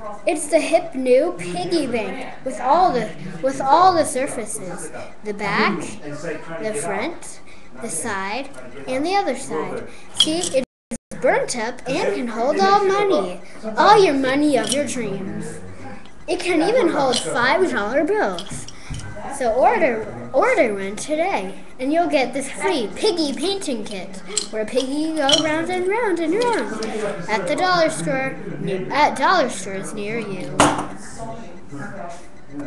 It's the hip new piggy bank with all the surfaces: the back, the front, the side, and the other side. See, it's burnt up and can hold all your money of your dreams. It can even hold $5 bills. So order one today, and you'll get this free piggy painting kit, where piggy go round and round and round at the dollar store at dollar stores near you.